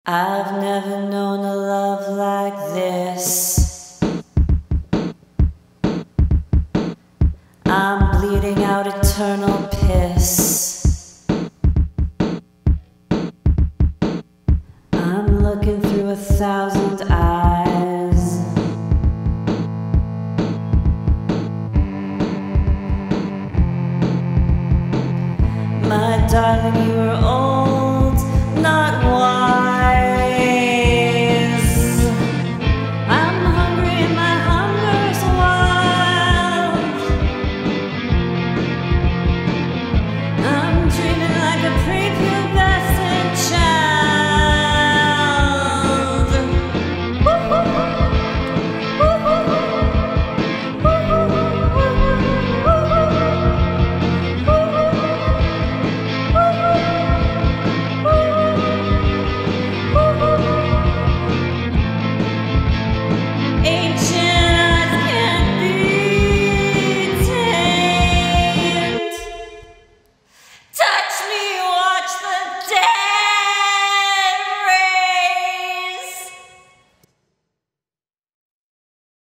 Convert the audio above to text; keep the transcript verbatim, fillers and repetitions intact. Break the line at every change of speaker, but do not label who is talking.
I've never known a love like this. I'm bleeding out eternal piss. I'm looking